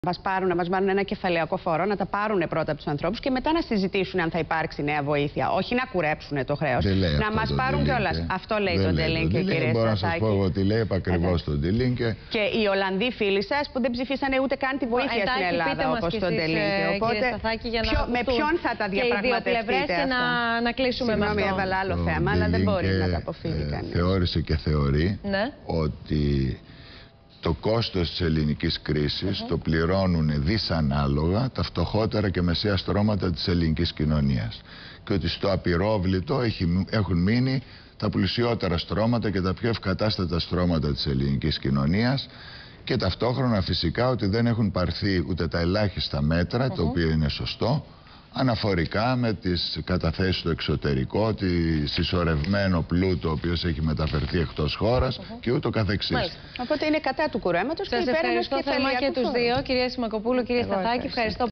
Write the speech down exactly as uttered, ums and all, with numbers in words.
Μας πάρουν, να μας βάλουν ένα κεφαλαιακό φόρο, να τα πάρουν πρώτα από τους ανθρώπους και μετά να συζητήσουν αν θα υπάρξει νέα βοήθεια. Όχι να κουρέψουν το χρέος. Να μας πάρουν κιόλας. Αυτό λέει το Ντελίνκε, κύριε Σταθάκη. Μπορώ να σας πω εγώ τι λέει επακριβώς το Ντελίνκε. Και οι Ολλανδοί φίλοι σας που δεν ψηφίσανε ούτε καν τη βοήθεια στην Ελλάδα όπως το Ντελίνκε. Οπότε με ποιον θα τα διαπραγματευτείτε αυτά. Να, να κλείσουμε με αυτό. Συγγνώμη, έβαλα άλλο θέμα, αλλά δεν μπορεί να τα αποφύγει κανείς. Θεώρησε και θεωρεί ότι το κόστος της ελληνικής κρίσης uh -huh. το πληρώνουν δυσανάλογα τα φτωχότερα και μεσαία στρώματα της ελληνικής κοινωνίας. Και ότι στο απειρόβλητο έχουν μείνει τα πλουσιότερα στρώματα και τα πιο ευκατάστατα στρώματα της ελληνικής κοινωνίας. Και ταυτόχρονα φυσικά ότι δεν έχουν πάρθει ούτε τα ελάχιστα μέτρα, uh -huh. το οποίο είναι σωστό, αναφορικά με τις καταθέσεις στο εξωτερικό, τη συσσωρευμένο πλούτο ο οποίος έχει μεταφερθεί εκτός χώρας uh -huh. και ούτω καθεξής. Μάλιστα. Οπότε είναι κατά του κουρέματος και υπέρ ενός κεφαλαιακού φόρου. Σας ευχαριστώ θερμά και τους δύο, κυρία Σιμακοπούλου, κύριε Σταθάκη. Ευχαριστώ.